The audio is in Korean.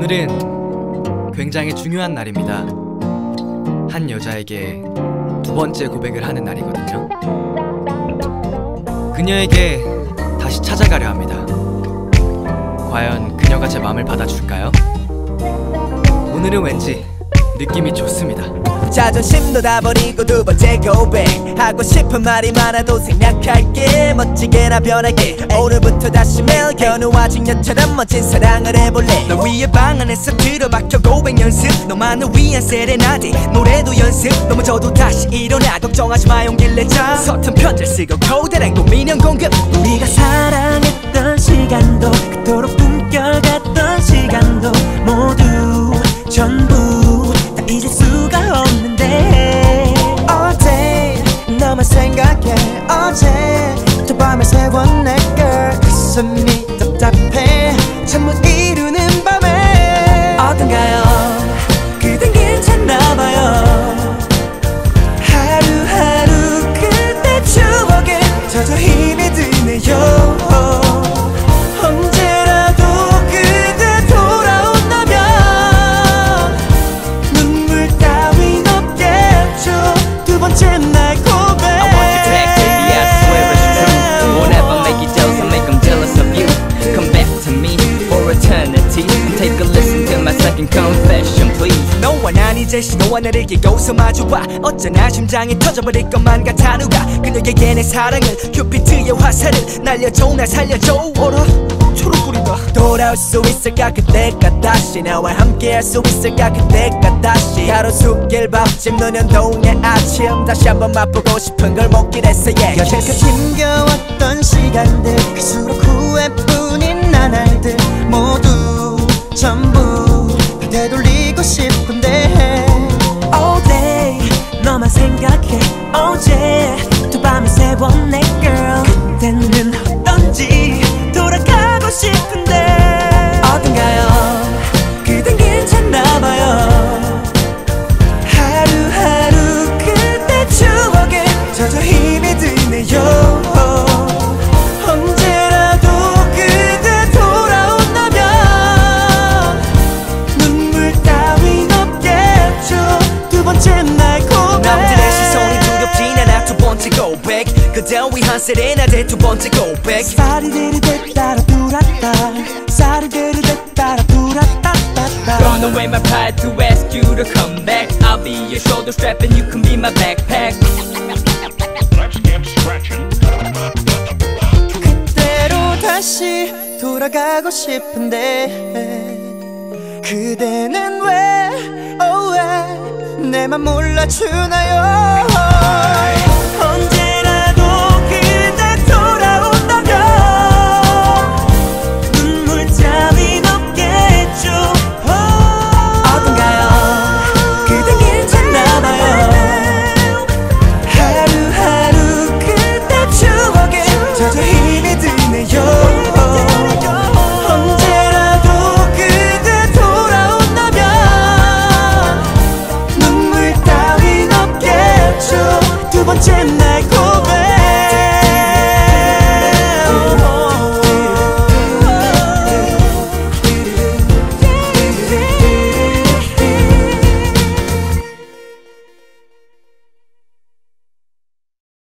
오늘은 굉장히 중요한 날입니다. 한 여자에게 두 번째 고백을 하는 날이거든요. 그녀에게 다시 찾아가려 합니다. 과연 그녀가 제 마음을 받아줄까요? 오늘은 왠지 느낌이 좋습니다. 자존심도 다 버리고 두 번째 고백 하고 싶은 말이 많아도 생략할게. 멋지게나 변할게. 오늘부터 다시 매일 견우와진 여처럼 멋진 사랑을 해볼래. 널 위해 방 안에서 들어박혀 고백 연습. 너만을 위한 세레나데 노래도 연습. 넘어져도 다시 일어나 걱정하지 마 용기를 내자. 서툰 편지를 쓰고 고대랑 고민형 공급. 우리가 사랑했던 시간도 그토록 꿈결같던 시간도 모두 전부 다 잊을 수가 없는데 All day 너만 생각해 어제 저 밤을 새워 내 girl 가슴이 답답해 잠 못 이루는 밤에 어떤가요 그댄 괜찮나봐요 하루하루 그때 추억에 젖어 힘이 드네요 너와 난 이제 신호와 나를 끼고서 마주봐. 어쩌나 심장이 터져버릴 것만 같아. 누가 그녀에게 내 사랑을 큐피트의 화살을 날려줘 날 살려줘. 어라 초록불이다. 돌아올 수 있을까 그때가 다시 나와 함께 할 수 있을까 그때가 다시 가로수길 밥집 노년동의 아침 다시 한번 맛보고 싶은 걸 먹긴 했어 yeah. 여태껏 힘겨웠던 시간들 갈수록 후회뿐인 나날들 모두 전부 다 되돌리고 싶은데 All day 너만 생각해 어제 두 밤을 새워 내 girl 그때는 어떤지 돌아가고 싶은데 어떤가요 그댄 괜찮나봐요 하루하루 그때 추억에 젖어 힘이 드네요 그댄 위한 세레나데 두 번째 고백 사리데르데 따라 두라따 사리데르데 따라 두라따따따 Gone away my pride to ask you to come back I'll be your shoulder strap and you can be my backpack Let's get scratching 그때로 다시 돌아가고 싶은데 그대는 왜 oh 왜 내 맘 몰라주나요 언제라도 그대 돌아온다면 눈물 따윈 없겠죠 어떤가요 그댄 괜찮나봐요 하루하루 그대 추억에 젖어